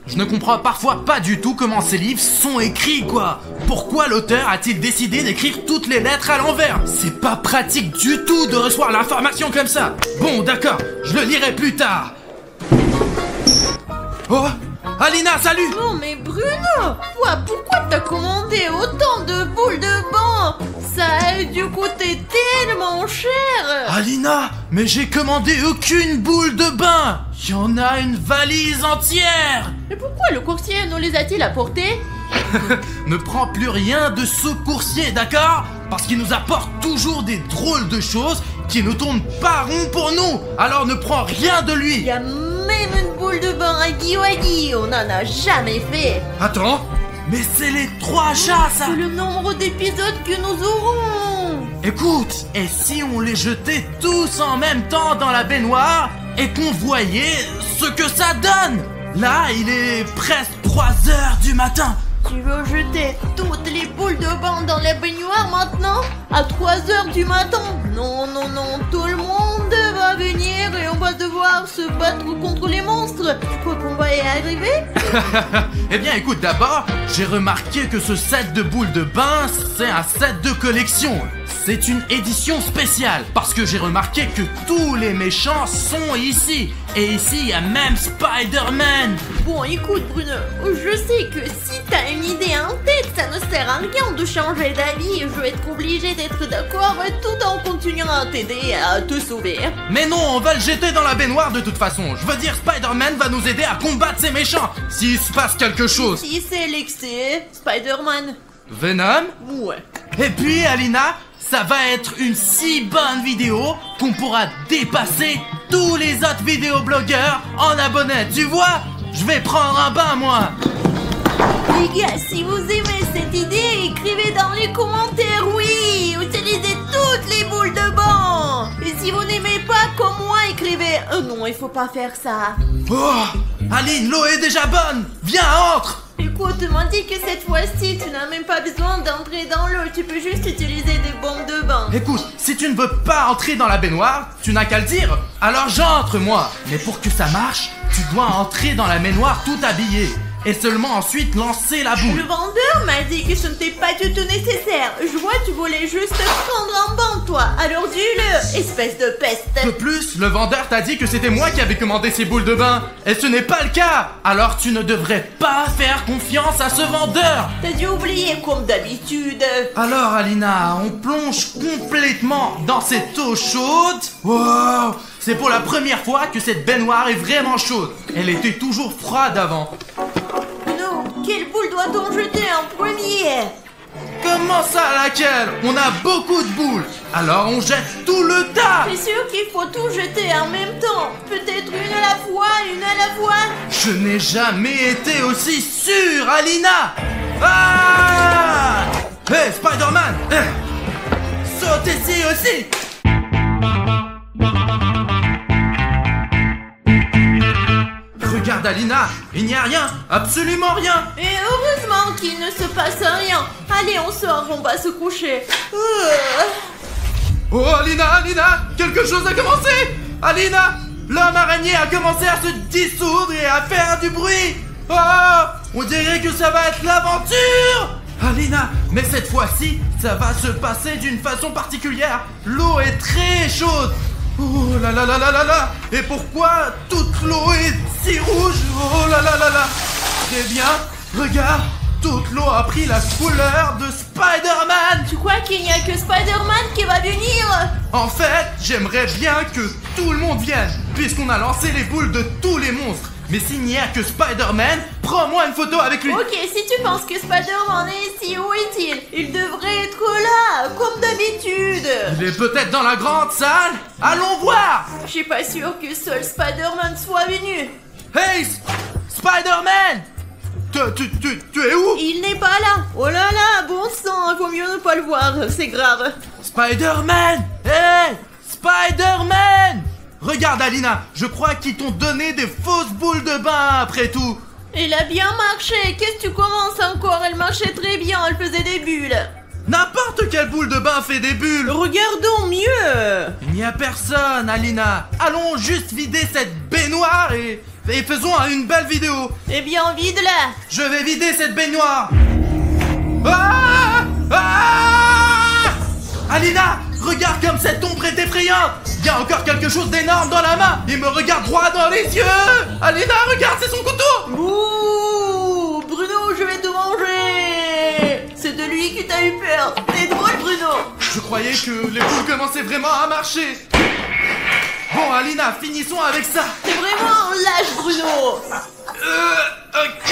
Je ne comprends parfois pas du tout comment ces livres sont écrits, quoi. Pourquoi l'auteur a-t-il décidé d'écrire toutes les lettres à l'envers? C'est pas pratique du tout de recevoir l'information comme ça. Bon, d'accord, je le lirai plus tard. Oh, Alina, salut! Non mais Bruno, toi, pourquoi t'as commandé autant de boules de banc? Ça a dû coûter tellement cher. Alina, mais j'ai commandé aucune boule de bain. Il y en a une valise entière. Mais pourquoi le coursier nous les a-t-il apportés? Ne prends plus rien de ce coursier, d'accord? Parce qu'il nous apporte toujours des drôles de choses qui ne tournent pas rond pour nous. Alors ne prends rien de Il lui. y a même une boule de bain à Guiwadi, on n'en a jamais fait. Attends, mais c'est les 3 chats, ça. C'est le nombre d'épisodes que nous aurons. Écoute, et si on les jetait tous en même temps dans la baignoire et qu'on voyait ce que ça donne? Là, il est presque 3 heures du matin. Tu veux jeter toutes les boules de bain dans la baignoire maintenant? À 3 heures du matin? Non, non, non, tout le monde va venir et on va devoir se battre contre les monstres. Tu crois qu'on va y arriver? Eh bien écoute, d'abord, j'ai remarqué que ce set de boules de bain, c'est un set de collection. C'est une édition spéciale, parce que j'ai remarqué que tous les méchants sont ici. Et ici, il y a même Spider-Man. Bon, écoute Bruno, je sais que si t'as une idée en tête, ça ne sert à rien de changer d'avis. Je vais être obligé d'être d'accord tout en continuant à t'aider à te sauver. Mais non, on va le jeter dans la baignoire de toute façon. Je veux dire, Spider-Man va nous aider à combattre ces méchants, s'il se passe quelque chose. Si c'est l'excès, Spider-Man. Venom? Ouais. Et puis, Alina, ça va être une si bonne vidéo qu'on pourra dépasser tous les autres vidéoblogueurs en abonnés. Tu vois? Je vais prendre un bain, moi. Les gars, si vous aimez cette idée, écrivez dans les commentaires oui. Utilisez toutes les boules de banc. Et si vous n'aimez pas comme moi, écrivez non, il faut pas faire ça. Oh, Aline, l'eau est déjà bonne. Viens, entre. Écoute, tu m'as dit que cette fois-ci, tu n'as même pas besoin d'entrer dans l'eau. Tu peux juste utiliser des bombes de bain. Écoute, si tu ne veux pas entrer dans la baignoire, tu n'as qu'à le dire. Alors j'entre, moi. Mais pour que ça marche, tu dois entrer dans la baignoire tout habillé. Et seulement ensuite lancer la Le boule. vendeur m'a dit que ce n'était pas du tout nécessaire. Je vois, tu voulais juste prendre un bain, toi. Alors dis-le, espèce de peste. De plus, le vendeur t'a dit que c'était moi qui avais commandé ces boules de bain. Et ce n'est pas le cas. Alors tu ne devrais pas faire confiance à ce vendeur. T'as dû oublier comme d'habitude. Alors Alina, on plonge complètement dans cette eau chaude. Wow, c'est pour la première fois que cette baignoire est vraiment chaude. Elle était toujours froide avant. Non, quelle boule doit-on jeter en premier? Comment ça, laquelle? On a beaucoup de boules. Alors on jette tout le tas. C'est sûr qu'il faut tout jeter en même temps. Peut-être une à la fois, une à la fois. Je n'ai jamais été aussi sûr, Alina. Ah! Hey, Spider-Man, saute ici aussi. Regarde Alina, il n'y a rien, absolument rien. Et heureusement qu'il ne se passe rien. Allez, on sort, on va se coucher. Oh Alina, quelque chose a commencé. Alina, l'homme araignée a commencé à se dissoudre et à faire du bruit. Oh, on dirait que ça va être l'aventure. Alina, mais cette fois-ci, ça va se passer d'une façon particulière. L'eau est très chaude. Oh là là là là là là. Et pourquoi toute l'eau est si rouge? Oh là là là là. Très bien, regarde, toute l'eau a pris la couleur de Spider-Man. Tu crois qu'il n'y a que Spider-Man qui va venir? En fait, j'aimerais bien que tout le monde vienne, puisqu'on a lancé les boules de tous les monstres. Mais s'il n'y a que Spider-Man, prends-moi une photo avec lui. Ok, si tu penses que Spider-Man est ici, où est-il? Il devrait être là, comme d'habitude. Il est peut-être dans la grande salle. Allons voir. Je suis pas sûr que seul Spider-Man soit venu. Hey, Spider-Man. Tu es où? Il n'est pas là. Oh là là, bon sang, il vaut mieux ne pas le voir, c'est grave. Spider-Man. Hey, Spider-Man. Regarde Alina, je crois qu'ils t'ont donné des fausses boules de bain après tout. Il a bien marché, qu'est-ce que tu commences encore? Elle marchait très bien, elle faisait des bulles. N'importe quelle boule de bain fait des bulles. Regardons mieux. Il n'y a personne, Alina. Allons juste vider cette baignoire et et faisons une belle vidéo. Eh bien, vide-la. Je vais vider cette baignoire. Ah! Ah! Alina, regarde comme cette ombre est effrayante. Il y a encore quelque chose d'énorme dans la main. Il me regarde droit dans les yeux. Alina, regarde, c'est son couteau. Ouh, Bruno, je vais te manger. C'est de lui qui t'a eu peur. C'est drôle, Bruno. Je croyais que les boules commençaient vraiment à marcher. Bon, Alina, finissons avec ça. C'est vraiment un lâche, Bruno. Ok,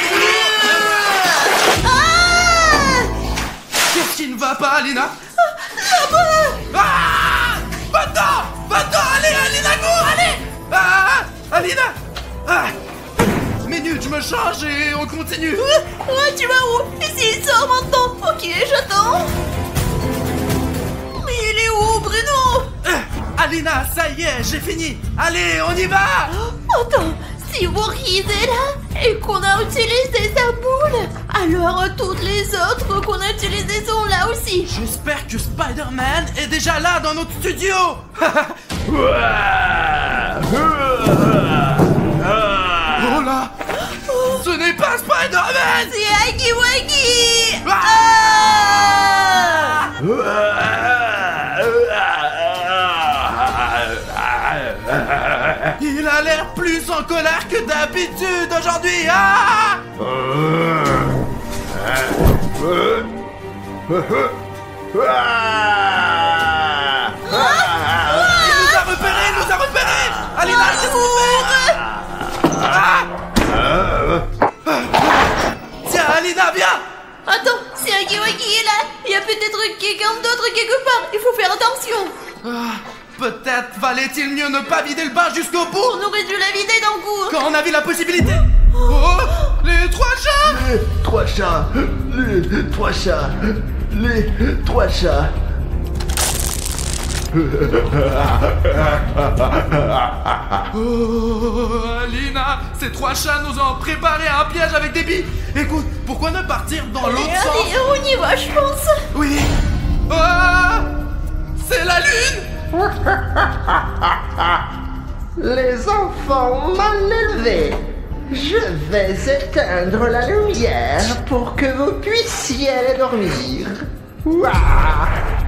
Ah! qu'est-ce qui ne va pas, Alina? Là-bas. Ah! Va-t'en! Va-t'en! Allez, Alina, cours! Allez! Ah! Alina! Ah! Minute, je me change et on continue. Ouais, tu vas où? Ici, il sort maintenant. Ok, j'attends. Mais il est où, Bruno? Alina, ça y est, j'ai fini. Allez, on y va! Attends, si Voorhees est là et qu'on a utilisé sa boule, alors toutes les autres qu'on a utilisées sont là aussi. J'espère que Spider-Man est déjà là dans notre studio. Oh là! Ce n'est pas Spider-Man! C'est Huggy Wuggy. Ah! Il a l'air plus en colère que d'habitude aujourd'hui. Ah! Il nous a repérés, il nous a repérés. Alina, qu'est-ce qu'on fait? Ah! Tiens, Alina, viens. Attends, si Huggy Wuggy est là, il y a peut-être quelqu'un d'autre quelque part. Il faut faire attention. Peut-être valait-il mieux ne pas vider le bain jusqu'au bout. On aurait dû la vider d'un coup. Quand on a vu la possibilité. Oh, les trois chats. Les trois chats. Les trois chats. Les trois chats. Oh, Alina, ces trois chats nous ont préparé un piège avec des billes. Écoute, pourquoi ne partir dans l'autre sens? Allez, on y va, je pense. Oui. Ah, c'est la lune. Les enfants mal élevés, je vais éteindre la lumière pour que vous puissiez aller dormir. Ouah.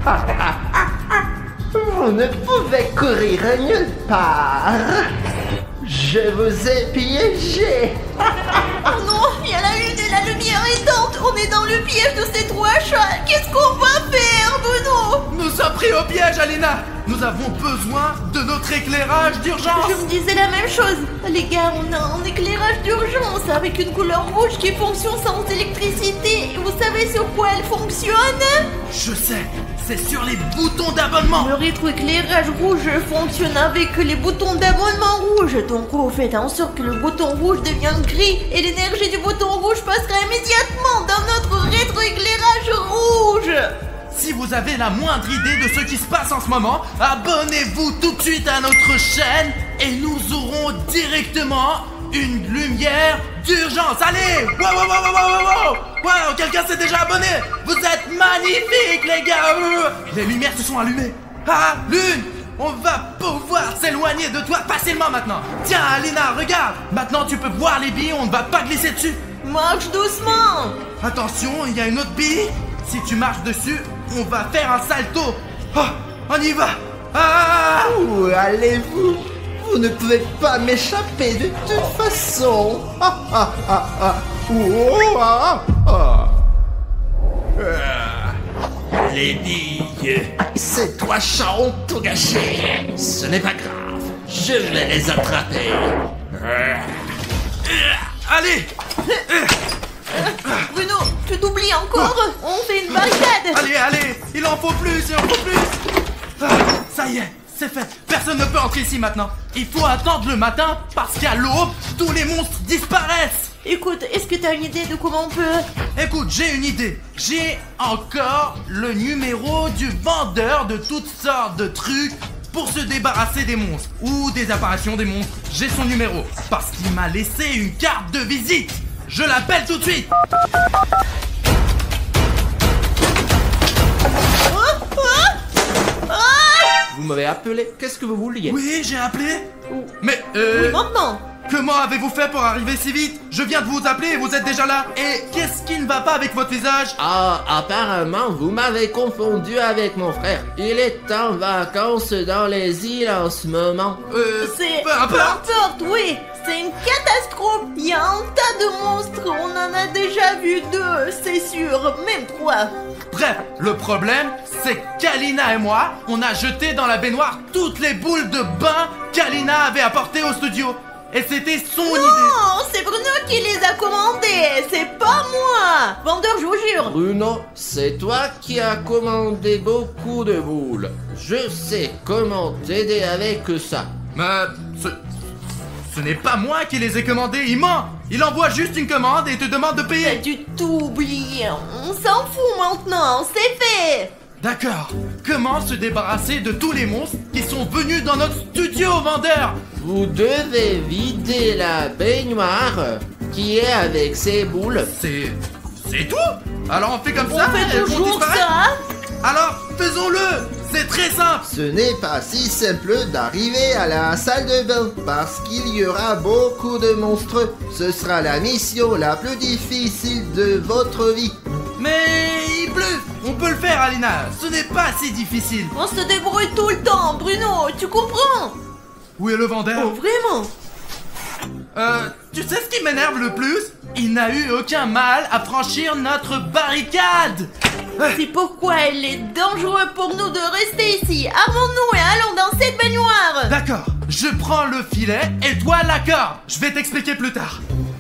Vous ne pouvez courir nulle part. Je vous ai piégé. Oh non, il y a la lune et la lumière éteinte. On est dans le piège de ces trois chats. Qu'est-ce qu'on va faire, Bruno? Nous sommes pris au piège, Alina. Nous avons besoin de notre éclairage d'urgence. Je me disais la même chose. Les gars, on a un éclairage d'urgence avec une couleur rouge qui fonctionne sans électricité. Vous savez sur quoi elle fonctionne? Je sais, c'est sur les boutons d'abonnement. Le rétroéclairage rouge fonctionne avec les boutons d'abonnement rouge. Donc vous faites en sorte que le bouton rouge devienne gris et l'énergie du bouton rouge passera immédiatement dans notre rétroéclairage rouge. Si vous avez la moindre idée de ce qui se passe en ce moment, abonnez-vous tout de suite à notre chaîne et nous aurons directement une lumière d'urgence. Allez! Wow, quelqu'un s'est déjà abonné. Vous êtes magnifiques, les gars. Les lumières se sont allumées. Ah, Lune, on va pouvoir s'éloigner de toi facilement maintenant. Tiens, Alina, regarde. Maintenant, tu peux voir les billes, on ne va pas glisser dessus. Marche doucement. Attention, il y a une autre bille. Si tu marches dessus, on va faire un salto. Oh, on y va. Ah! Où allez-vous? Vous ne pouvez pas m'échapper de toute façon. Les billes. Ces trois chats ont tout gâché. Ce n'est pas grave. Je vais les attraper. Allez! Bruno, tu t'oublies encore. On fait une barricade. Allez, il en faut plus, il en faut plus. Ah, ça y est, c'est fait. Personne ne peut entrer ici maintenant. Il faut attendre le matin parce qu'à l'aube, tous les monstres disparaissent. Écoute, est-ce que t'as une idée de comment on peut... Écoute, j'ai une idée. J'ai encore le numéro du vendeur de toutes sortes de trucs pour se débarrasser des monstres ou des apparitions des monstres. J'ai son numéro parce qu'il m'a laissé une carte de visite. Je l'appelle tout de suite. Vous m'avez appelé, qu'est-ce que vous vouliez? Oui, j'ai appelé. Mais Oui, maintenant. Comment avez-vous fait pour arriver si vite? Je viens de vous appeler et vous êtes déjà là. Et qu'est-ce qui ne va pas avec votre visage? Ah, apparemment, vous m'avez confondu avec mon frère. Il est en vacances dans les îles en ce moment. C'est... peu importe. Oui, c'est une catastrophe. Il y a un tas de monstres, on en a déjà vu 2, c'est sûr, même 3. Bref, le problème, c'est qu'Alina et moi, on a jeté dans la baignoire toutes les boules de bain qu'Alina avait apportées au studio. Et c'était son idée. Non, c'est Bruno qui les a commandés, c'est pas moi. Vendeur, je vous jure. Bruno, c'est toi qui as commandé beaucoup de boules. Je sais comment t'aider avec ça. Mais ce n'est pas moi qui les ai commandés, il ment. Il envoie juste une commande et te demande de T'as payer. dû tout oublier, on s'en fout maintenant, c'est fait. D'accord. Comment se débarrasser de tous les monstres qui sont venus dans notre studio, vendeur? Vous devez vider la baignoire qui est avec ces boules. C'est tout? Alors on fait comme ça? On fait elles vont toujours disparaître? ça. Alors faisons-le. C'est très simple. Ce n'est pas si simple d'arriver à la salle de bain, parce qu'il y aura beaucoup de monstres. Ce sera la mission la plus difficile de votre vie. Mais il pleut. On peut le faire, Alina. Ce n'est pas si difficile. On se débrouille tout le temps, Bruno, tu comprends? Où est le vendeur? Oh, vraiment? Tu sais ce qui m'énerve le plus? Il n'a eu aucun mal à franchir notre barricade. C'est pourquoi il est dangereux pour nous de rester ici. Armons-nous et allons dans cette baignoire. D'accord, je prends le filet et toi la corde. Je vais t'expliquer plus tard.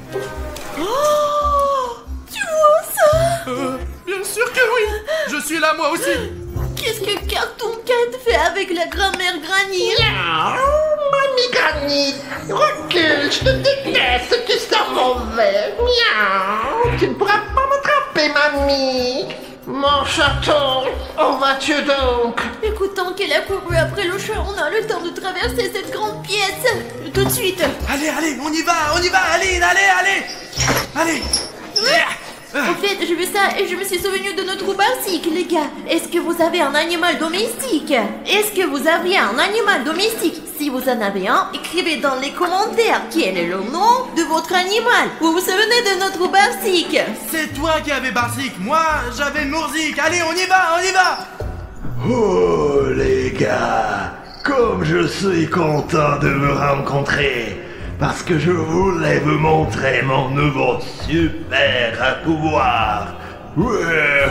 Oh, tu vois ça? Bien sûr que oui. Je suis là moi aussi. Qu'est-ce que Cartoon Cat fait avec la grand-mère Granny? Mamie Granny, recule, je te déteste, tu sens mauvais. Miaou, tu ne pourras pas m'attraper, mamie. Mon château, où vas-tu donc? Écoutant qu'elle a couru après le chat, on a le temps de traverser cette grande pièce. Tout de suite. Allez, on y va, Aline, allez. En fait, j'ai vu ça et je me suis souvenu de notre basique, les gars. Est-ce que vous avez un animal domestique? Est-ce que vous avez un animal domestique? Si vous en avez un, écrivez dans les commentaires quel est le nom de votre animal. Vous vous souvenez de notre basique? C'est toi qui avais Barzik, moi j'avais Mourzik. Allez, on y va. Oh les gars, comme je suis content de vous rencontrer, parce que je voulais vous montrer mon nouveau super pouvoir. Ouais.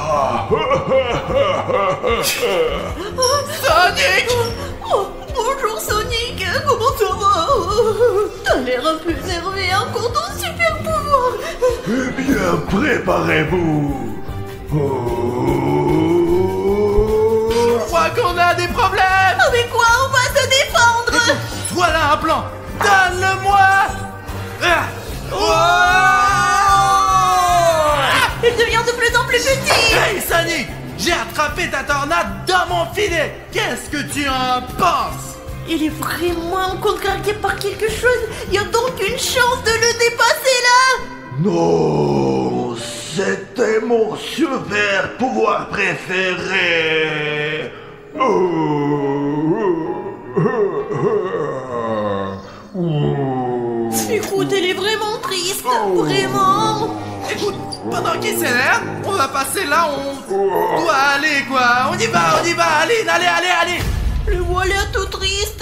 Sonic! Oh, bonjour Sonic, comment ça va? T'as l'air un peu énervé, encore ton super pouvoir. Eh bien, préparez-vous. Je crois qu'on a des problèmes. Avec quoi on va se défendre? Voilà un plan. Donne-le-moi. Il devient de plus en plus petit. Hey Sonic, j'ai attrapé ta tornade dans mon filet. Qu'est-ce que tu en penses? Il est vraiment contrarié par quelque chose. Il y a donc une chance de le dépasser là. Non, c'était mon super pouvoir préféré. Écoute, elle est vraiment triste, vraiment. Écoute, pendant qu'il s'énerve, on va passer là où on doit aller, quoi. On y va, Aline, allez. Le voilà tout triste.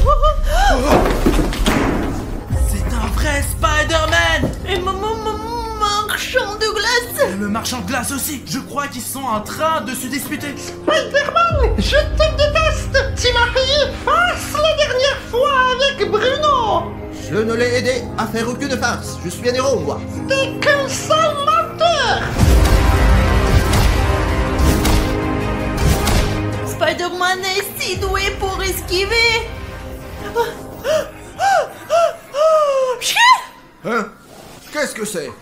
C'est un vrai Spider-Man. Et marchand de glace. Et le marchand de glace aussi. Je crois qu'ils sont en train de se disputer. Spider-Man, je te déteste. Tu m'as payé farce la dernière fois avec Bruno. Je ne l'ai aidé à faire aucune farce. Je suis un héros, moi. T'es qu'un sale menteur. Spider-Man est si doué pour esquiver. Hein? Qu'est-ce que c'est?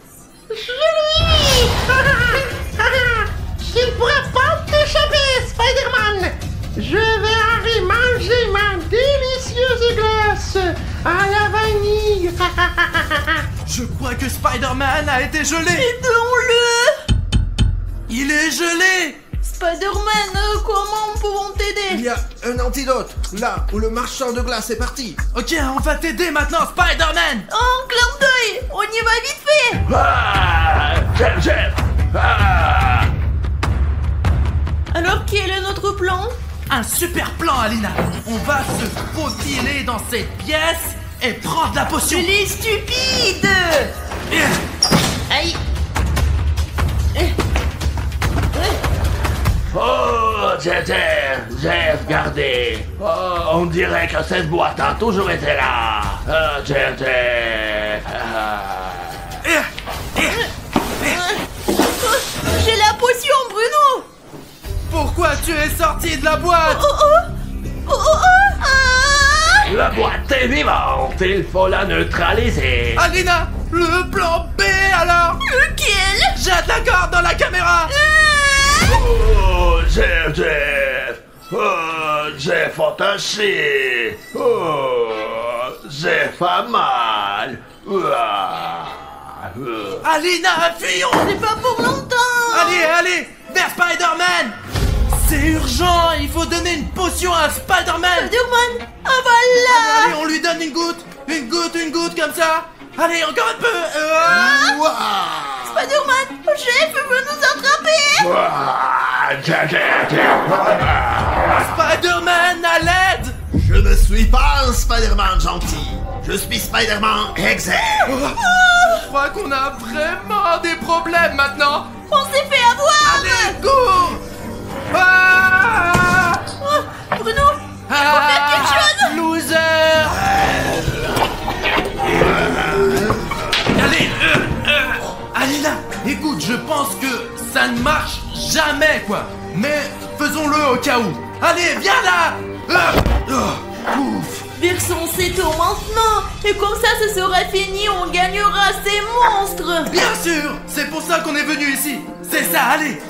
Tu ne pourras pas t'échapper, Spider-Man. Je vais aller manger ma délicieuse glace à la vanille. Je crois que Spider-Man a été gelé. Aidons-le. Il est gelé. Spider-Man, comment pouvons Il t'aider? y a un antidote, là où le marchand de glace est parti. Ok, on va t'aider maintenant, Spider-Man. Oh, clin d'œil, on y va vite fait. Ah, Jeff. Ah. Alors quel est notre plan? Un super plan, Alina. On va se faufiler dans cette pièce et prendre la potion. Tu es stupide. Aïe. Oh, Jeff, regardez. Oh, on dirait que cette boîte a toujours été là. Oh, Jeff. J'ai la potion, Bruno. Pourquoi tu es sorti de la boîte? La boîte est vivante, il faut la neutraliser. Alina, le plan B alors? Lequel? Jette la corde dans la caméra. Oh, Jeff. Oh, Jeff entaché. Oh, Jeff a mal. Alina, fuyons. C'est pas pour longtemps. Allez, vers Spider-Man. C'est urgent, il faut donner une potion à Spider-Man. Spider-Man, voilà. Allez, on lui donne une goutte comme ça. Allez, encore un peu. Spider-Man, Jeff veut nous attraper. Spider-Man, à l'aide. Je ne suis pas un Spider-Man gentil. Je suis Spider-Man exempt. Je crois qu'on a vraiment des problèmes maintenant. On s'est fait avoir. Allez, cours. Ah, Bruno, il faut faire quelque chose. Loser. Allez, Alina, écoute, je pense que ça ne marche jamais, quoi. Mais faisons-le au cas où. Allez, viens là. Ouf. Versons ces tours maintenant. Et comme ça, ce sera fini, on gagnera ces monstres. Bien sûr, c'est pour ça qu'on est venu ici. C'est ça, allez.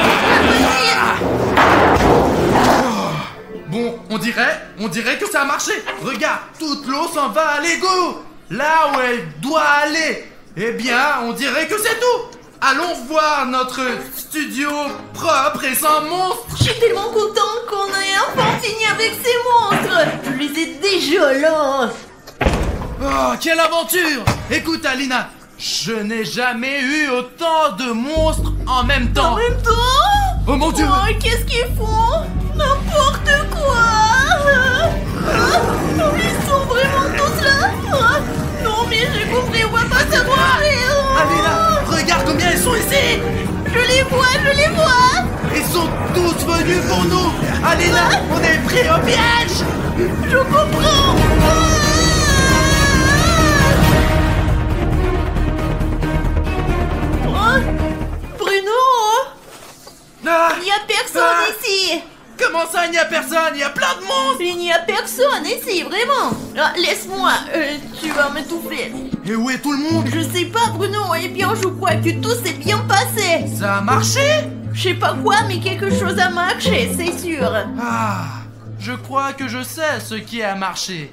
Bon, on dirait que ça a marché. Regarde, toute l'eau s'en va à l'égout. Là où elle doit aller. Eh bien, on dirait que c'est tout. Allons voir notre studio propre et sans monstres. Je suis tellement contente qu'on ait enfin fini avec ces monstres. Je les ai déjà là. Oh, quelle aventure. Écoute, Alina, je n'ai jamais eu autant de monstres en même temps. En même temps? Oh mon Dieu. Oh, qu'est-ce qu'ils font? N'importe quoi. Ils sont vraiment tous là. Non, mais j'ai compris, on va pas savoir. Alina, regarde combien ils sont ici. Je les vois. Ils sont tous venus pour nous. Alina, on est pris au piège. Je comprends. Bruno, Ah, il n'y a personne ici. comment ça, il n'y a personne? Il y a plein de monstres. Il n'y a personne ici, vraiment. Laisse-moi, tu vas m'étouffer. Et où est tout le monde? Je sais pas, Bruno. Eh bien, je crois que tout s'est bien passé. Ça a marché? Je sais pas quoi, mais quelque chose a marché, c'est sûr. Ah, je crois que je sais ce qui a marché.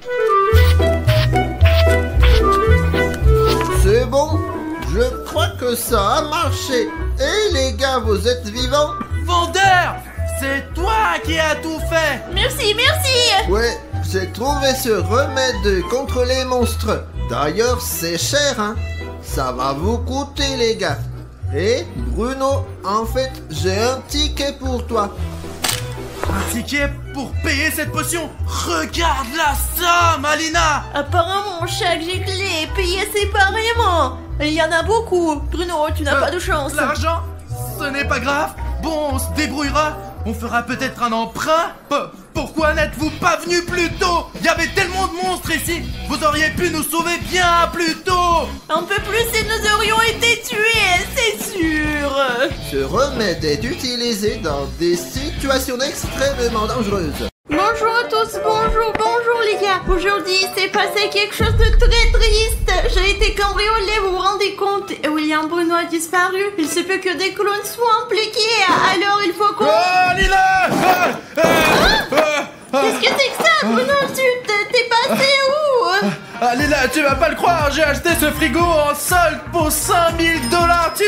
C'est bon, je crois que ça a marché. Et les gars, vous êtes vivants? Vendeur, c'est toi qui as tout fait. Merci. Ouais, j'ai trouvé ce remède contre les monstres. D'ailleurs, c'est cher, hein. Ça va vous coûter, les gars. Et Bruno, en fait, j'ai un ticket pour toi. Un ticket pour payer cette potion. Regarde la somme, Alina. Apparemment, chaque gilet est payé séparément. Il y en a beaucoup. Bruno, tu n'as pas de chance. L'argent, ce n'est pas grave. Bon, on se débrouillera. On fera peut-être un emprunt. Pourquoi n'êtes-vous pas venu plus tôt? Il y avait tellement de monstres ici. Vous auriez pu nous sauver bien plus tôt. Un peu plus et nous aurions été tués, c'est sûr. Ce remède est utilisé dans des situations extrêmement dangereuses. Bonjour à tous, bonjour les gars. Aujourd'hui, il s'est passé quelque chose de très triste. J'ai été cambriolée, vous vous rendez compte? William Bruno a disparu. Il se peut que des clones soient impliqués. Alors il faut qu'on... Oh, Lila. Qu'est-ce que c'est que ça, Bruno? T'es passé où? Lila, tu vas pas le croire, j'ai acheté ce frigo en solde pour $5000. Tu te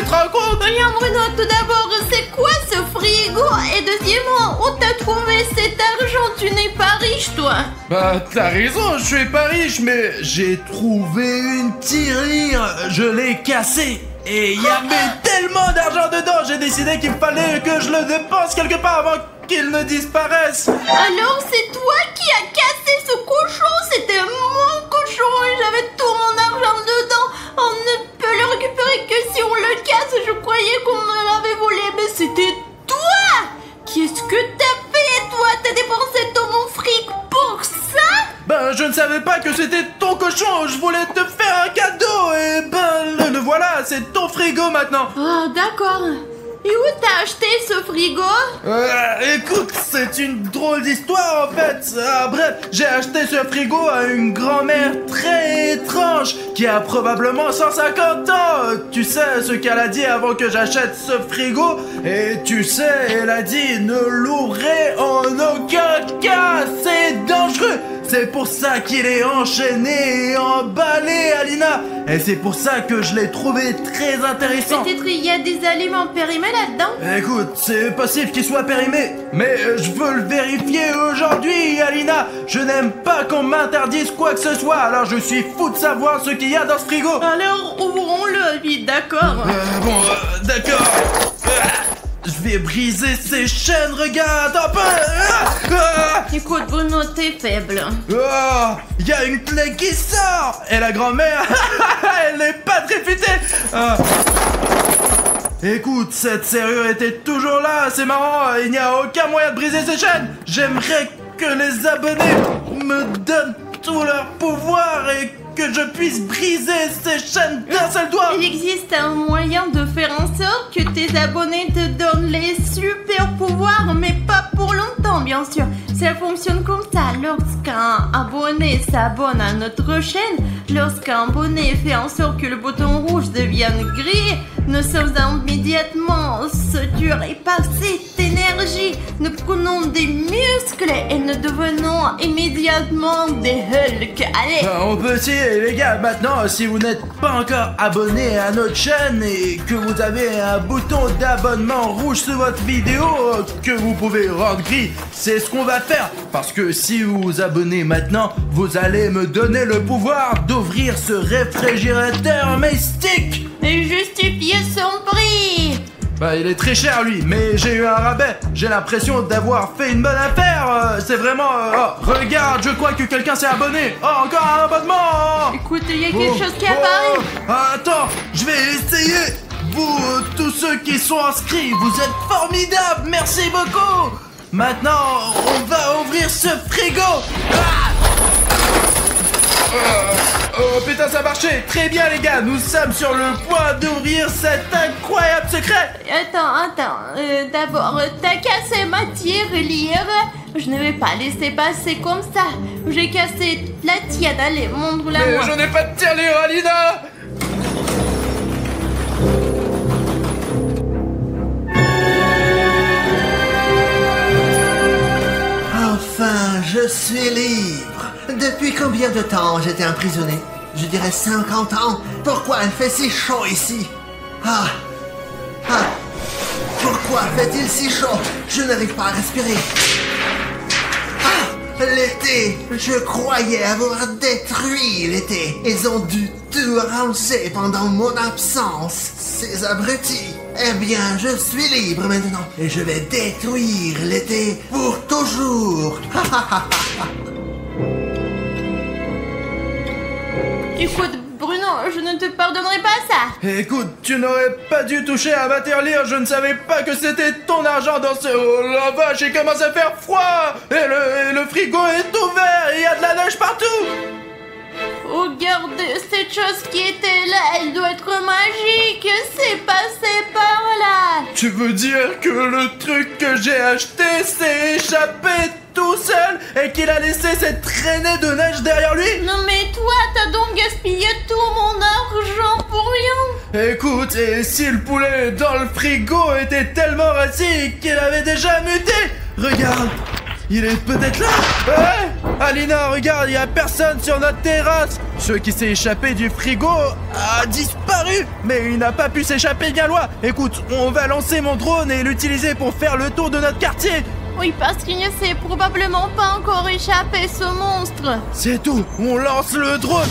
te rends compte? Regarde Bruno, tout d'abord, c'est quoi ce frigo? Et deuxièmement, où t'as trouvé cet argent? Tu n'es pas riche, toi. Bah, t'as raison, je suis pas riche, mais j'ai trouvé une tirelire. Je l'ai cassée. Et il y avait tellement d'argent dedans, j'ai décidé qu'il fallait que je le dépense quelque part avant qu'il ne disparaisse. Alors c'est toi qui as cassé ce cochon? C'était mon cochon et j'avais tout mon argent dedans. On ne peut le récupérer que si on le casse. Je croyais qu'on me l'avait volé, mais c'était toi. Qu'est-ce que t'as fait, toi? T'as dépensé tout mon fric pour ça? Ben, je ne savais pas que c'était ton cochon, je voulais te faire un cadeau, et ben, le voilà, c'est ton frigo maintenant. Oh, d'accord. Et où t'as acheté ce frigo? Écoute, c'est une drôle d'histoire en fait. Bref, j'ai acheté ce frigo à une grand-mère très étrange qui a probablement 150 ans. Tu sais ce qu'elle a dit avant que j'achète ce frigo? Et tu sais, elle a dit ne l'ouvrez en aucun cas, c'est dangereux. C'est pour ça qu'il est enchaîné et emballé, Alina. Et c'est pour ça que je l'ai trouvé très intéressant. Peut-être il y a des aliments périmés là-dedans? Écoute, c'est possible qu'il soit périmé, mais je veux le vérifier aujourd'hui, Alina. Je n'aime pas qu'on m'interdise quoi que ce soit, alors je suis fou de savoir ce qu'il y a dans ce frigo. Alors ouvrons-le, vite, d'accord. D'accord. Je vais briser ces chaînes, regarde un peu. Écoute Bruno, t'es faible. Oh, il y a une clé qui sort. Et la grand-mère, elle n'est pas très futée. Écoute, cette serrure était toujours là, c'est marrant, il n'y a aucun moyen de briser ces chaînes. J'aimerais que les abonnés me donnent tout leur pouvoir et que je puisse briser ces chaînes d'un seul doigt. Il existe un moyen de faire en sorte que tes abonnés te donnent les super pouvoirs, mais pas pour longtemps, bien sûr. Ça fonctionne comme ça. Lorsqu'un abonné s'abonne à notre chaîne, lorsqu'un abonné fait en sorte que le bouton rouge devienne gris, nous sommes immédiatement saturés par cette énergie. Nous prenons des muscles et nous devenons immédiatement des Hulk. Allez. On peut essayer, les gars. Maintenant, si vous n'êtes pas encore abonné à notre chaîne et que vous avez un bouton d'abonnement rouge sur votre vidéo que vous pouvez rendre gris, c'est ce qu'on va faire. Parce que si vous vous abonnez maintenant, vous allez me donner le pouvoir d'ouvrir ce réfrigérateur mystique. Et justifier son prix. Bah, il est très cher lui, mais j'ai eu un rabais. J'ai l'impression d'avoir fait une bonne affaire. C'est vraiment... Oh, regarde, je crois que quelqu'un s'est abonné. Oh, encore un abonnement. Écoute, il y a quelque chose qui apparaît. Attends, je vais essayer. Vous, tous ceux qui sont inscrits, vous êtes formidables. Merci beaucoup. Maintenant, on va ouvrir ce frigo. Oh putain, ça a marché. Très bien les gars, nous sommes sur le point d'ouvrir cet incroyable secret. Attends, d'abord, t'as cassé ma tirelire. Je ne vais pas laisser passer comme ça. J'ai cassé la tienne, allez, montre-la moi. Mais je n'ai pas de tirelire, Alina. Enfin, je suis libre. Depuis combien de temps j'étais emprisonné? Je dirais 50 ans. Pourquoi il fait si chaud ici? Pourquoi fait-il si chaud? Je n'arrive pas à respirer. L'été, je croyais avoir détruit l'été. Ils ont dû tout ranger pendant mon absence. Ces abrutis. Eh bien, je suis libre maintenant. Et je vais détruire l'été pour toujours. Écoute, Bruno, je ne te pardonnerai pas ça. Écoute, tu n'aurais pas dû toucher à ma tirelire. Je ne savais pas que c'était ton argent dans ce... Oh la vache, il commence à faire froid. Et le frigo est ouvert. Il y a de la neige partout. Regarde, cette chose qui était là, elle doit être magique. C'est passé par là. Tu veux dire que le truc que j'ai acheté s'est échappé tout seul et qu'il a laissé cette traînée de neige derrière lui? Non mais toi, t'as donc gaspillé tout mon argent pour rien. Écoute, et si le poulet dans le frigo était tellement rassis qu'il avait déjà muté? Regarde, il est peut-être là. Alina, regarde, il y a personne sur notre terrasse. Ce qui s'est échappé du frigo a disparu. disparu. Mais il n'a pas pu s'échapper bien loin. Écoute, on va lancer mon drone et l'utiliser pour faire le tour de notre quartier. Oui, parce qu'il ne s'est probablement pas encore échappé, ce monstre. C'est tout, on lance le drone.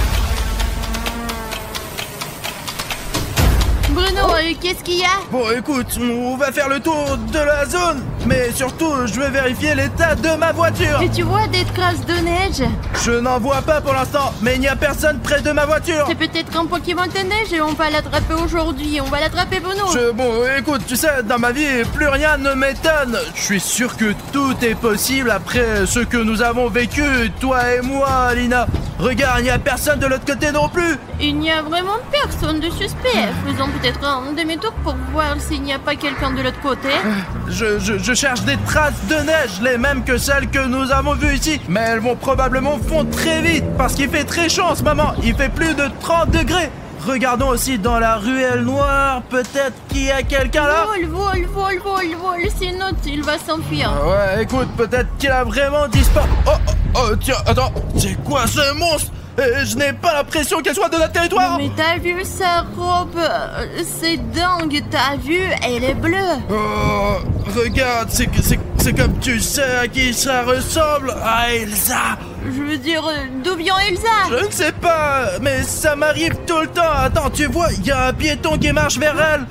Bruno, qu'est-ce qu'il y a? Bon, écoute, on va faire le tour de la zone. Mais surtout, je vais vérifier l'état de ma voiture. Et tu vois des traces de neige? Je n'en vois pas pour l'instant, mais il n'y a personne près de ma voiture. C'est peut-être un Pokémon de neige et on va l'attraper aujourd'hui. On va l'attraper, Bruno. Bon, écoute, tu sais, dans ma vie, plus rien ne m'étonne. Je suis sûr que tout est possible après ce que nous avons vécu, toi et moi, Alina. Regarde, il n'y a personne de l'autre côté non plus. Il n'y a vraiment personne de suspect. Faisons peut-être un demi-tour pour voir s'il n'y a pas quelqu'un de l'autre côté. Je cherche des traces de neige, les mêmes que celles que nous avons vues ici. Mais elles vont probablement fondre très vite, parce qu'il fait très chaud en ce moment. Il fait plus de 30 degrés. Regardons aussi dans la ruelle noire, peut-être qu'il y a quelqu'un là. Vol, sinon il va s'enfuir. Ouais, écoute, peut-être qu'il a vraiment disparu. Oh, tiens, attends, c'est quoi ce monstre? Je n'ai pas l'impression qu'elle soit de notre territoire. Mais t'as vu sa robe? C'est dingue, t'as vu? Elle est bleue. Oh, regarde, c'est comme tu sais à qui ça ressemble. À Elsa. Je veux dire, d'où vient Elsa? Je ne sais pas, mais ça m'arrive tout le temps. Attends, tu vois, il y a un piéton qui marche vers elle.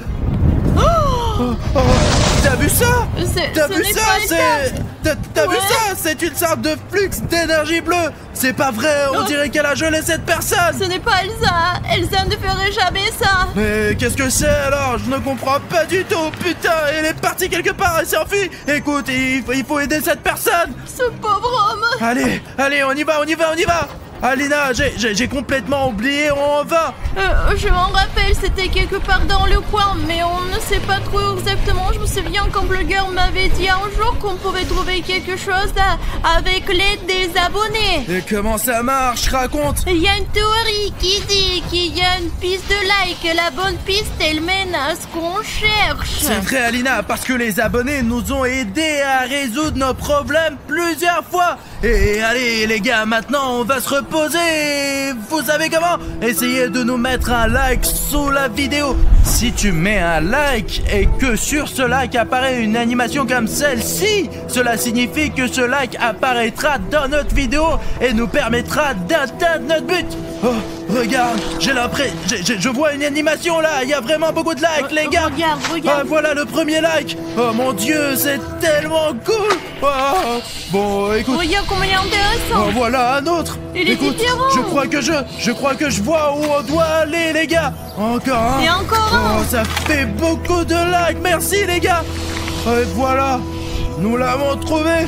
T'as vu ça? T'as vu ça? T'as vu ça? C'est une sorte de flux d'énergie bleue. C'est pas vrai, on dirait qu'elle a gelé cette personne. Ce n'est pas Elsa. Elsa ne ferait jamais ça. Mais qu'est-ce que c'est alors? Je ne comprends pas du tout. Putain, elle est partie quelque part, elle s'est enfuie. Écoute, il faut aider cette personne. Ce pauvre homme. Allez, on y va. Alina, j'ai complètement oublié, on va. Je m'en rappelle, c'était quelque part dans le coin, mais on ne sait pas trop exactement. Je me souviens qu'un blogueur m'avait dit un jour qu'on pouvait trouver quelque chose avec l'aide des abonnés. Et comment ça marche? Raconte. Il y a une théorie qui dit qu'il y a une piste de like. La bonne piste, elle mène à ce qu'on cherche. C'est vrai, Alina, parce que les abonnés nous ont aidés à résoudre nos problèmes plusieurs fois. Et allez, les gars, maintenant, on va se reposer. Vous savez comment? Essayez de nous mettre un like sous la vidéo. Si tu mets un like et que sur ce like apparaît une animation comme celle-ci, cela signifie que ce like apparaîtra dans notre vidéo et nous permettra d'atteindre notre but. Oh, regarde, je vois une animation là. Il y a vraiment beaucoup de likes, les gars. Regarde. Ah, voilà le premier like. Oh mon Dieu, c'est tellement cool. Oh, bon, écoute. Regarde comment il est intéressant. Oh, voilà un autre. Écoute, différent. Je crois que je vois où on doit aller, les gars. Encore un. Et encore un. Oh, ça fait beaucoup de likes. Merci, les gars. Et voilà, nous l'avons trouvé.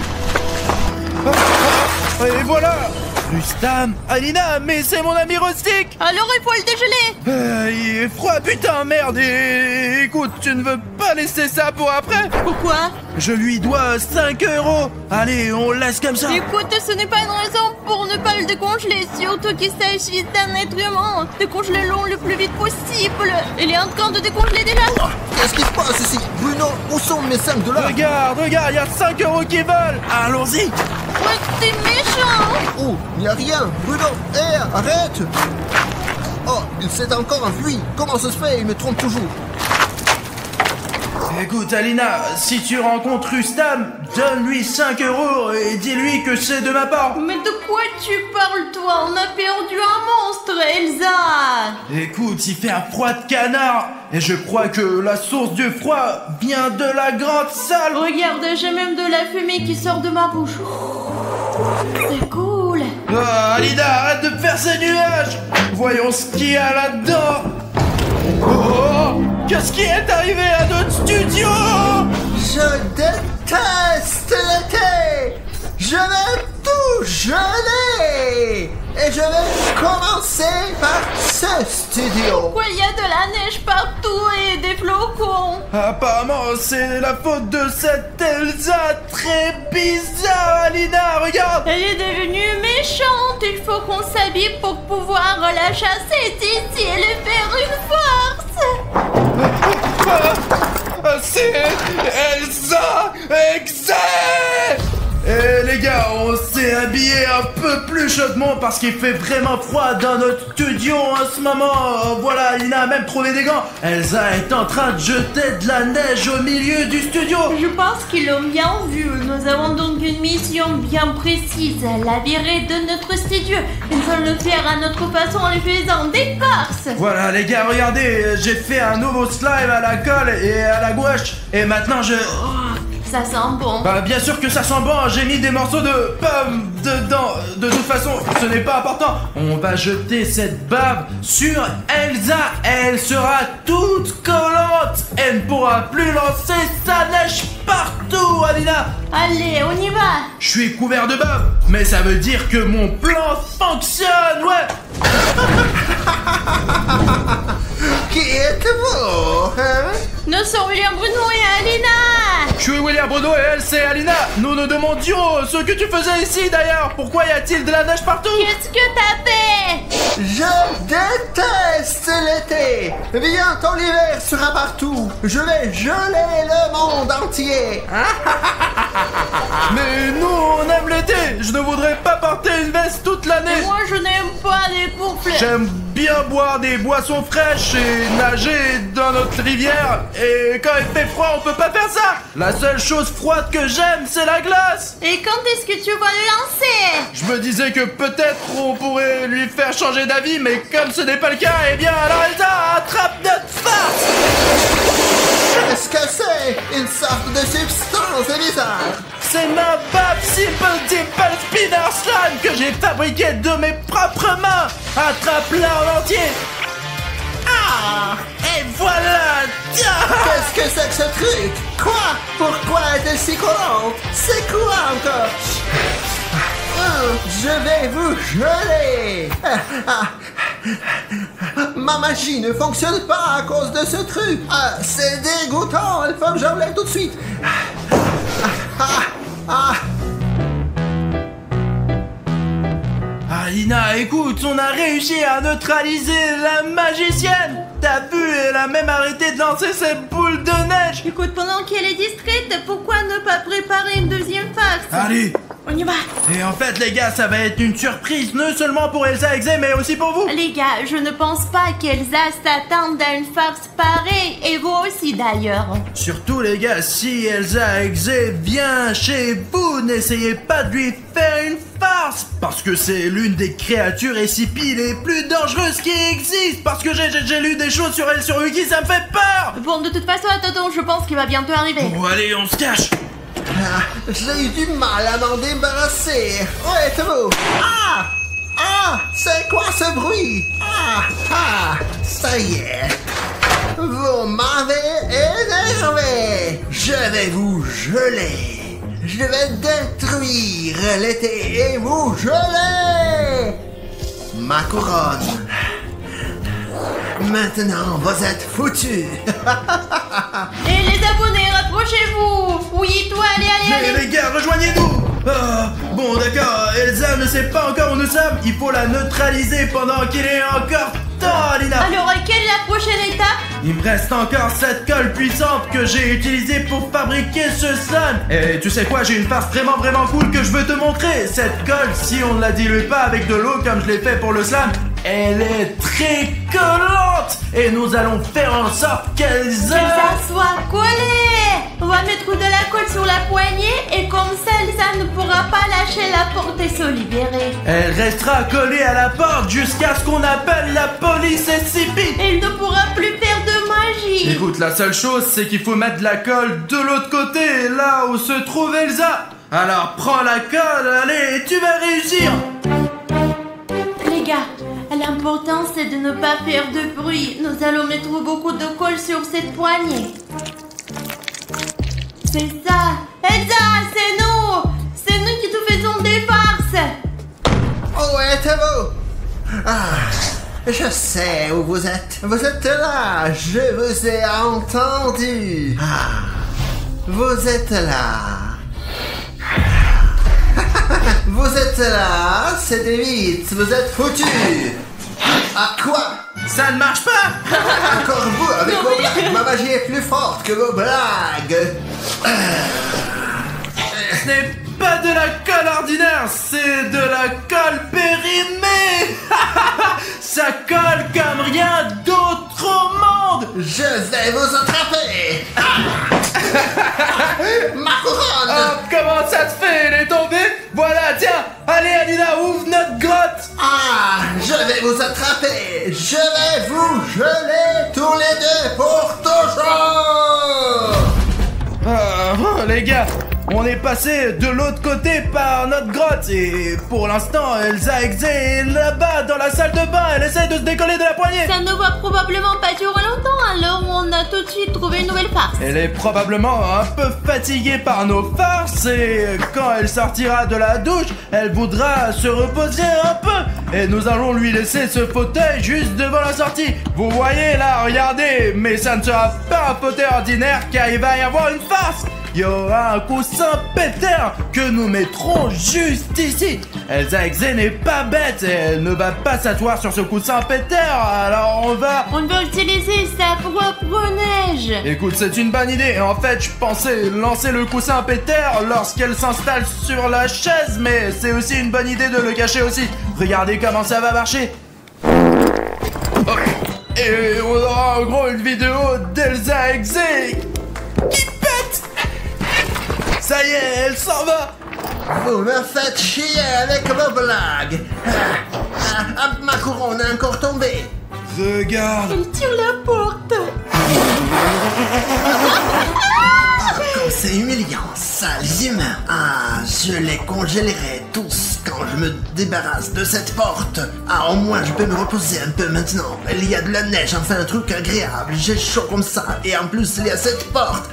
Et voilà. Rustam, Alina, mais c'est mon ami Rustic. Alors il faut le dégeler. Il est froid, putain, merde. Et écoute, tu ne veux pas laisser ça pour après? Pourquoi? Je lui dois 5 €. Allez, on laisse comme ça. Écoute, ce n'est pas une raison pour ne pas le décongeler, surtout qu'il s'agit d'un être humain. Décongelez-le le plus vite possible. Il est en train de décongeler déjà. Qu'est-ce qui se passe ici? Bruno, où sont mes 5 $? Regarde, il y a 5 € qui volent. Allons-y. Ouais, t'es méchant. Oh, il n'y a rien. Bruno, hé, arrête. Oh, il s'est encore enfui. Comment ça se fait? Il me trompe toujours. Écoute, Alina, si tu rencontres Rustam, donne-lui 5 € et dis-lui que c'est de ma part. Mais de quoi tu parles, toi? On a perdu un monstre, Elsa. Écoute, il fait un froid de canard et je crois que la source du froid vient de la grande salle. Regarde, j'ai même de la fumée qui sort de ma bouche. C'est cool. Oh, Alina, arrête de faire ces nuages. Voyons ce qu'il y a là-dedans. Oh, qu'est-ce qui est arrivé à notre studio? Je déteste l'été. Je vais tout geler. Et je vais commencer par ce studio. Pourquoi il y a de la neige partout et des flocons? Apparemment, c'est la faute de cette Elsa très bizarre, Alina, regarde. Elle est devenue méchante. Il faut qu'on s'habille pour pouvoir la chasser d'ici et lui faire une force. C'est Elsa Exe. Et les gars, on s'est habillés un peu plus chaudement parce qu'il fait vraiment froid dans notre studio en ce moment. Voilà, Alina a même trouvé des gants. Elsa est en train de jeter de la neige au milieu du studio. Je pense qu'ils l'ont bien vu. Nous avons donc une mission bien précise, la virer de notre studio. Nous allons le faire à notre façon en lui faisant des farces. Voilà les gars, regardez, j'ai fait un nouveau slime à la colle et à la gouache. Et maintenant je... Ça sent bon. Bah bien sûr que ça sent bon, j'ai mis des morceaux de pommes dedans. De toute façon, ce n'est pas important. On va jeter cette bave sur Elsa. Elle sera toute collante. Elle ne pourra plus lancer sa neige partout, Alina. Allez, on y va. Je suis couvert de bave, mais ça veut dire que mon plan fonctionne, ouais. Qui êtes-vous, hein? Nous sommes William Bruno et Alina. Je suis William Bruno et elle c'est Alina. Nous nous demandions ce que tu faisais ici d'ailleurs. Pourquoi y a-t-il de la neige partout? Qu'est-ce que t'as fait? Je déteste l'été. Bientôt l'hiver sera partout. Je vais geler le monde entier. Mais nous on aime l'été. Je ne voudrais pas porter une veste toute l'année. Moi je n'aime pas les couples. J'aime bien boire des boissons fraîches et nager dans notre rivière. Et quand il fait froid, on peut pas faire ça. La seule chose froide que j'aime, c'est la glace. Et quand est-ce que tu vas le lancer? Je me disais que peut-être on pourrait lui faire changer d'avis, mais comme ce n'est pas le cas, eh bien alors Elsa attrape notre farce. Qu'est-ce que c'est? Une sorte de substance bizarre. C'est ma Bab Simple Dimple Spinner Slime que j'ai fabriqué de mes propres mains. Attrape-la en entier. Ah! Et voilà! Qu'est-ce que c'est que ce truc? Quoi? Pourquoi est-elle si collante? C'est quoi encore? Je vais vous geler. Ma magie ne fonctionne pas à cause de ce truc. C'est dégoûtant. Il faut que j'enlève tout de suite. Alina, écoute, on a réussi à neutraliser la magicienne. T'as vu, elle a même arrêté de lancer ses boules de neige. Écoute, pendant qu'elle est distraite, pourquoi ne pas préparer une deuxième farce? Allez. On y va. Et en fait, les gars, ça va être une surprise, non seulement pour Elsa Exe, mais aussi pour vous. Les gars, je ne pense pas qu'Elsa s'attende à une farce pareille, et vous aussi d'ailleurs. Surtout, les gars, si Elsa Exe vient chez vous, n'essayez pas de lui faire une farce, parce que c'est l'une des créatures SCP les plus dangereuses qui existent, parce que j'ai lu des choses sur elle sur Wiki, ça me fait peur. Bon, de toute façon, attends, je pense qu'il va bientôt arriver. Bon, allez, on se cache. J'ai eu du mal à m'en débarrasser. Où êtes-vous? C'est quoi ce bruit? Ça y est. Vous m'avez énervé. Je vais vous geler. Je vais détruire l'été et vous geler. Ma couronne. Maintenant, vous êtes foutus. Et les abonnés, rapprochez-vous. Oui, toi, allez. Mais les gars, rejoignez-nous. Bon, d'accord, Elsa ne sait pas encore où nous sommes. Il faut la neutraliser pendant qu'il est encore temps, Alina. Alors, quelle est la prochaine étape? Il me reste encore cette colle puissante que j'ai utilisée pour fabriquer ce slime. Et tu sais quoi, j'ai une farce vraiment cool que je veux te montrer. Cette colle, si on ne la dilue pas avec de l'eau comme je l'ai fait pour le slime, elle est très collante. Et nous allons faire en sorte qu'elle soit collée. On va mettre de la colle sur la poignée et comme ça, Elsa ne pourra pas lâcher la porte et se libérer. Elle restera collée à la porte jusqu'à ce qu'on appelle la police SCP. Elle ne pourra plus faire de magie. Écoute, la seule chose, c'est qu'il faut mettre de la colle de l'autre côté, là où se trouve Elsa. Alors prends la colle, allez, tu vas réussir. Les gars, l'important c'est de ne pas faire de bruit. Nous allons mettre beaucoup de colle sur cette poignée. C'est ça. Elsa, c'est nous. C'est nous qui te faisons des farces. Où êtes-vous? Je sais où vous êtes. Vous êtes là. Je vous ai entendu. Vous êtes là. Vous êtes là. C'est vite. Vous êtes foutus. Quoi? Ça ne marche pas. Encore vous avec vos blagues. Ma magie est plus forte que vos blagues. Ce n'est pas pas de la colle ordinaire, c'est de la colle périmée. Ça colle comme rien d'autre au monde. Je vais vous attraper. Ma couronne. Oh, comment ça te fait? Elle est tombée? Voilà, tiens. Allez, Alina, ouvre notre grotte. Ah, je vais vous attraper. Je vais vous geler tous les deux pour toujours. Les gars, on est passé de l'autre côté par notre grotte et pour l'instant, Elsa Exe est là-bas dans la salle de bain. Elle essaie de se décoller de la poignée. Ça ne va probablement pas durer longtemps, alors on a tout de suite trouvé une nouvelle farce. Elle est probablement un peu fatiguée par nos farces et quand elle sortira de la douche, elle voudra se reposer un peu. Et nous allons lui laisser ce fauteuil juste devant la sortie. Vous voyez là, regardez, mais ça ne sera pas un fauteuil ordinaire car il va y avoir une farce. Il y aura un coussin pétard que nous mettrons juste ici. Elsa Exe n'est pas bête et elle ne va pas s'asseoir sur ce coussin pétard. Alors on va utiliser sa propre neige. Écoute, c'est une bonne idée. En fait, je pensais lancer le coussin pétard lorsqu'elle s'installe sur la chaise, mais c'est aussi une bonne idée de le cacher aussi. Regardez comment ça va marcher. Oh. Et on aura en gros une vidéo d'Elsa Exe qui pète. Ça y est, elle s'en va. Vous me faites chier avec vos blagues. Ma couronne est encore tombée. Regarde. Elle tire la porte. Comme c'est humiliant, sales humains. Ah, je les congélerai tous quand je me débarrasse de cette porte. Ah, au moins je peux me reposer un peu maintenant. Il y a de la neige, enfin un truc agréable. J'ai chaud comme ça. Et en plus, il y a cette porte.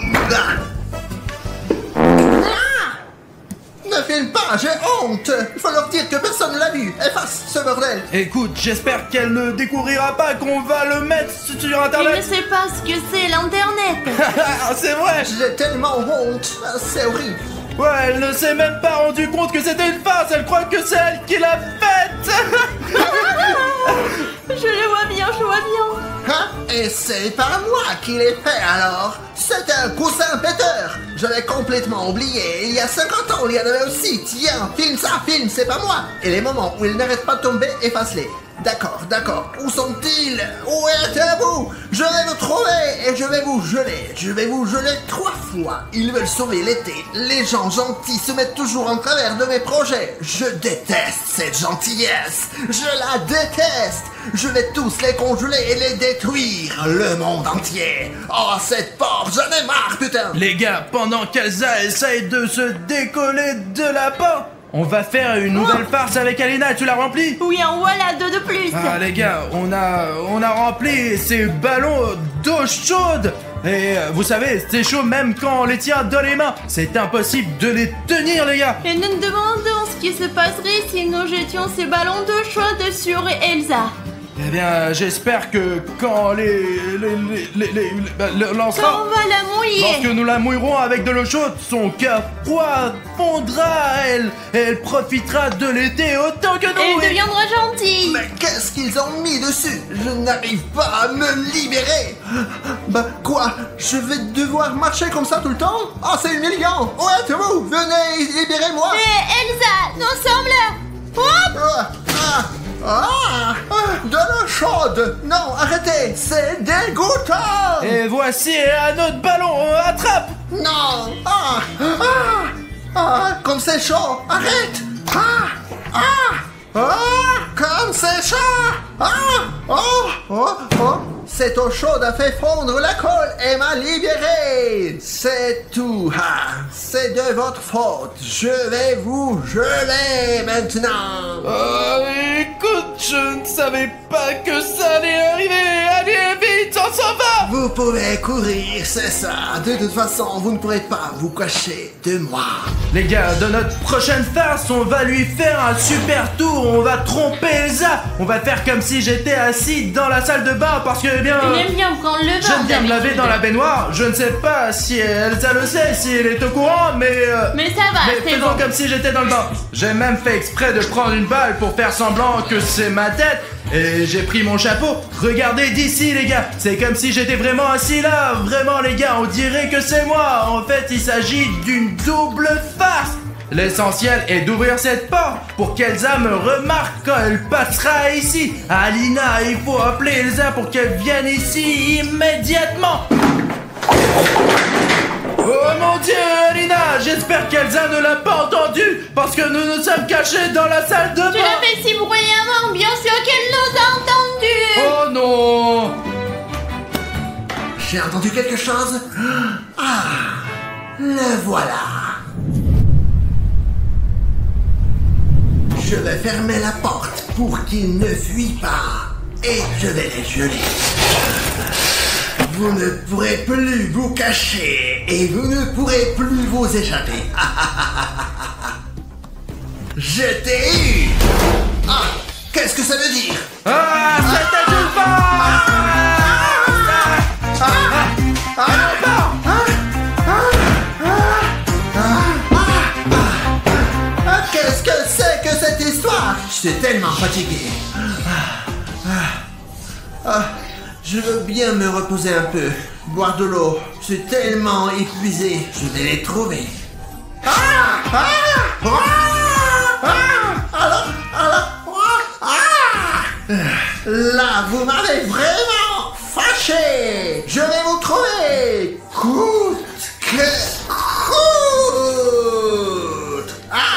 Ne filme pas, j'ai honte. Il faut leur dire que personne ne l'a vu. Efface ce bordel. Écoute, j'espère qu'elle ne découvrira pas qu'on va le mettre sur Il ne internet. sait pas ce que c'est l'internet. C'est vrai. J'ai tellement honte. Ah, c'est horrible. Ouais, elle ne s'est même pas rendu compte que c'était une farce. Elle croit que c'est elle qui l'a faite. Je le vois bien, je vois bien. Hein? Et c'est pas moi qui l'ai fait alors. C'est un coussin péteur. Je l'ai complètement oublié. Il y a 50 ans, il y en avait aussi. Tiens, filme ça, filme, c'est pas moi. Et les moments où ils n'arrêtent pas de tomber, efface-les. D'accord, d'accord. Où sont-ils? Où êtes-vous? Je vais vous trouver et je vais vous geler. Je vais vous geler 3 fois. Ils veulent sauver l'été. Les gens gentils se mettent toujours en travers de mes projets. Je déteste cette gentillesse. Je la déteste. Je vais tous les congeler et les détruire. Le monde entier. Oh, cette porte, j'en ai marre, putain. Les gars, pendant qu'Elsa essaye de se décoller de la porte, on va faire une nouvelle farce avec Alina. Tu l'as remplie? Oui, en voilà 2 de plus. Ah les gars, on a rempli ces ballons d'eau chaude. Et vous savez, c'est chaud même quand on les tient dans les mains. C'est impossible de les tenir, les gars. Et nous nous demandons ce qui se passerait si nous jetions ces ballons d'eau chaude sur Elsa. Eh bien, j'espère que quand lancera, Quand on va la mouiller. lorsque nous la mouillerons avec de l'eau chaude, son cœur froid fondra à elle. Et elle profitera de l'été autant que nous. Elle deviendra gentille. Mais qu'est-ce qu'ils ont mis dessus? Je n'arrive pas à me libérer. Bah quoi? Je vais devoir marcher comme ça tout le temps? Oh, c'est humiliant. Où êtes-vous? Venez, libérez-moi. Elsa, nous sommes là. Hop. De l'eau chaude. Non, arrêtez, c'est dégoûtant. Et voici un autre ballon. Attrape. Non. Comme c'est chaud. Arrête. Comme c'est chaud. Cette eau chaude a fait fondre la colle et m'a libéré. C'est tout. C'est de votre faute. Je vais vous geler maintenant. Écoute, je ne savais pas que ça allait arriver. Allez, vite, on s'en va. Vous pouvez courir, c'est ça. De toute façon, vous ne pourrez pas vous cacher de moi. Les gars, dans notre prochaine farce, on va lui faire un super tour. On va tromper Elsa. On va faire comme si j'étais assis dans la salle de bain parce que, eh bien, Il aime bien prendre le bain. j'aime bien me laver dans la baignoire. Je ne sais pas si Elsa le sait, si elle est au courant, mais ça va, mais c'est faisons bon. comme si j'étais dans le bain. J'ai même fait exprès de prendre une balle pour faire semblant que c'est ma tête. Et j'ai pris mon chapeau. Regardez d'ici, les gars. C'est comme si j'étais vraiment assis là. Vraiment, les gars, on dirait que c'est moi. En fait, il s'agit d'une double farce. L'essentiel est d'ouvrir cette porte pour qu'Elsa me remarque quand elle passera ici. Alina, il faut appeler Elsa pour qu'elle vienne ici immédiatement. Oh mon Dieu, Alina, j'espère qu'Elsa ne l'a pas entendu parce que nous nous sommes cachés dans la salle de bain. Tu l'as fait si bruyamment, bien sûr qu'elle nous a entendus. Oh non. J'ai entendu quelque chose. Ah, le voilà. Je vais fermer la porte pour qu'il ne fuit pas. Et je vais les geler. Vous ne pourrez plus vous cacher et vous ne pourrez plus vous échapper. Je t'ai eu. Ah, qu'est-ce que ça veut dire? Ah, c'était une Qu'est-ce que c'est que cette histoire? Je suis tellement fatigué. Je veux bien me reposer un peu, boire de l'eau. Je suis tellement épuisé. Je vais les trouver. Là, vous m'avez vraiment fâché. Je vais vous trouver. Coûte que coûte.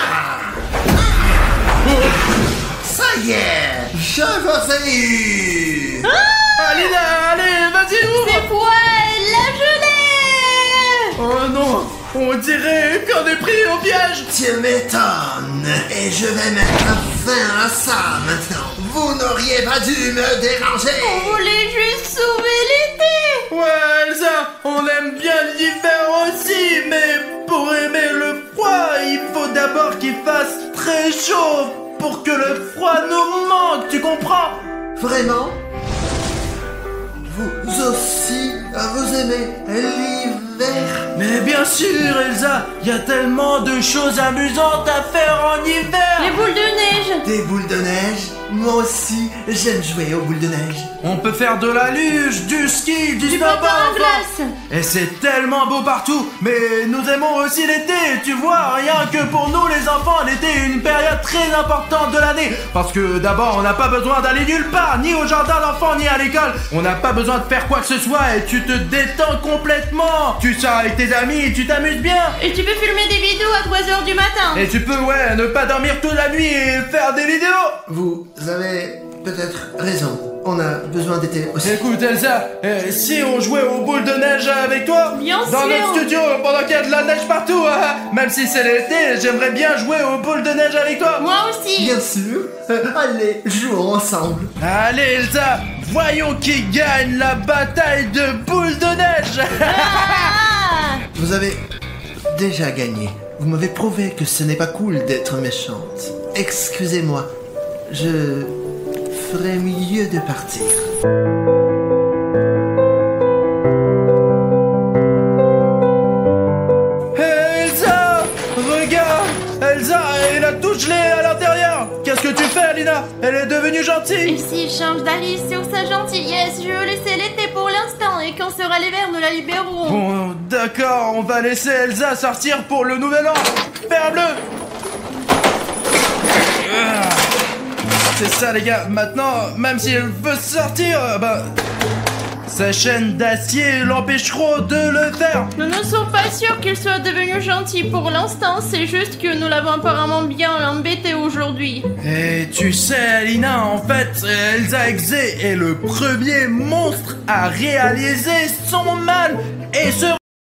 Ça y est, je vous ai eu. Alina, allez, vas-y, ouvre. C'est quoi la gelée? Oh non, on dirait qu'on est pris au piège. Tu m'étonnes. Et je vais mettre fin à ça maintenant. Vous n'auriez pas dû me déranger. On voulait juste sauver l'été. Ouais, Elsa, on aime bien l'hiver aussi, mais pour aimer le froid, il faut d'abord qu'il fasse très chaud pour que le froid nous manque, tu comprends? Vraiment? Vous aussi, vous aimez l'hiver? Mais bien sûr, Elsa, il y a tellement de choses amusantes à faire en hiver. Les boules de neige. Des boules de neige? Moi aussi, j'aime jouer aux boules de neige. On peut faire de la luge, du ski, du patin snowboard. à glace. Et c'est tellement beau partout. Mais nous aimons aussi l'été, tu vois. Rien que pour nous les enfants, l'été est une période très importante de l'année. Parce que d'abord, on n'a pas besoin d'aller nulle part, ni au jardin d'enfants, ni à l'école. On n'a pas besoin de faire quoi que ce soit et tu te détends complètement. Tu sors avec tes amis et tu t'amuses bien. Et tu peux filmer des vidéos à 3h du matin. Et tu peux, ouais, ne pas dormir toute la nuit et faire des vidéos. Vous avez peut-être raison. On a besoin d'été aussi. Écoute Elsa, si on jouait aux boules de neige avec toi, Bien dans sûr. notre studio pendant qu'il y a de la neige partout, même si c'est l'été, j'aimerais bien jouer aux boules de neige avec toi. Moi aussi. Bien sûr. Allez, jouons ensemble. Allez Elsa, voyons qui gagne la bataille de boules de neige. Ah. Vous avez déjà gagné. Vous m'avez prouvé que ce n'est pas cool d'être méchante. Excusez-moi. Je ferais mieux de partir. Hey, Elsa, regarde, Elsa, elle a tout gelé à l'intérieur. Qu'est-ce que tu fais, Alina? Elle est devenue Et gentille. s'il change d'avis sur sa gentillesse, je veux laisser l'été pour l'instant et quand sera l'hiver, nous la libérerons. Bon, d'accord, on va laisser Elsa sortir pour le nouvel an. Ferme-le. C'est ça les gars, maintenant, même si elle veut sortir, sa chaîne d'acier l'empêcheront de le faire. Nous ne sommes pas sûrs qu'il soit devenu gentil pour l'instant, c'est juste que nous l'avons apparemment bien embêté aujourd'hui. Et tu sais Alina, en fait, Elsa Exe est le premier monstre à réaliser son mal et se